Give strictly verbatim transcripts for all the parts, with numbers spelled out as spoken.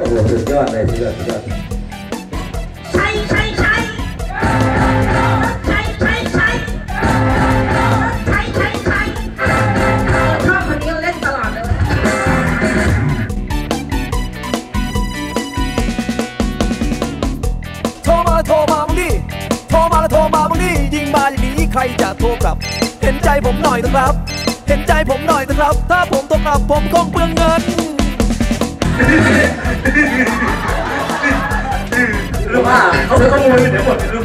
โหสุดยอดเลยสุดยอดสุดยอดใช่ใช่ใช่ใช่ใช่ใช่ใช่ใช่ใช่ชอบคนนี้เล่นตลอดเลยโทรมาโทรมามึงดิโทรมาแล้วโทรมามึงดิยิงมาอย่างนี้ใครจะโทรกลับเห็นใจผมหน่อยนะครับเห็นใจผมหน่อยนะครับถ้าผมโทรกลับผมคงเปลืองเงินรู้ป่ะเขาไปขโมยเดี๋ยวหมดรู้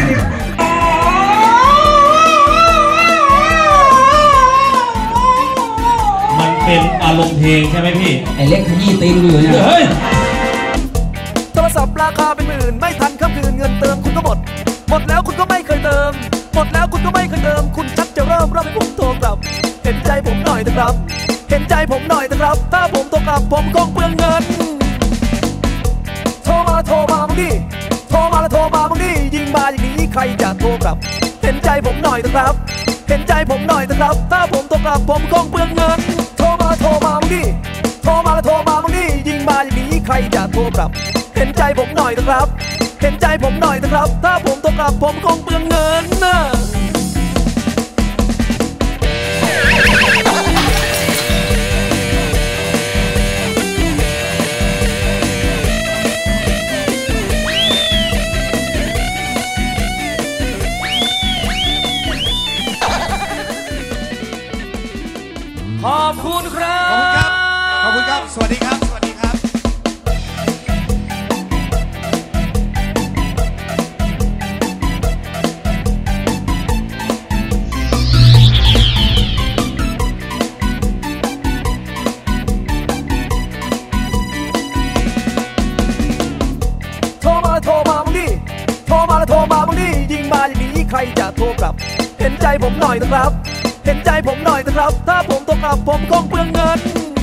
มันเป็นอารมณ์เพลงใช่ไหมพี่ไอเล็กขยี้ตีนอยู่เนี่ยเฮ้ยโทรศัพท์ราคาเป็นหมื่นไม่ทันค่ำคืนเงินเติมคุณก็หมดหมดแล้วคุณก็ไม่เคยเติมหมดแล้วคุณก็ไม่เคยเติมคุณชักจะเริ่มเริ่มให้ผมโทรกลับเห็นใจผมหน่อยนะครับเห็นใจผมหน่อยนะครับถ้าผมโทรกลับผมคงเปลืองเงินโทรมาโทรมามึงดิโทรมาแล้วโทรมามึงดิยิงมาอย่างนี้ใครจะโทรกลับเห็นใจผมหน่อยนะครับเห็นใจผมหน่อยนะครับถ้าผมโทรกลับผมคงเปลืองเงินโทรมาโทรมามึงดิโทรมาแล้วโทรมามึงดิยิงมาอย่างนี้ใครจะโทรกลับเห็นใจผมหน่อยนะครับเห็นใจผมหน่อยนะครับถ้าผมโทรกลับผมคงเปลืองเงินนะขอบคุณครับขอบคุณครับสวัสดีครับสวัสดีครับโทรมาโทรมามึงดิโทรมาแล้วโทรมามึงดิยิงมาอย่างนี้ใครจะโทรกลับเห็นใจผมหน่อยนะครับเห็นใจผมหน่อยนะครับถ้าผมโทรกลับผมคงเปลืองเงิน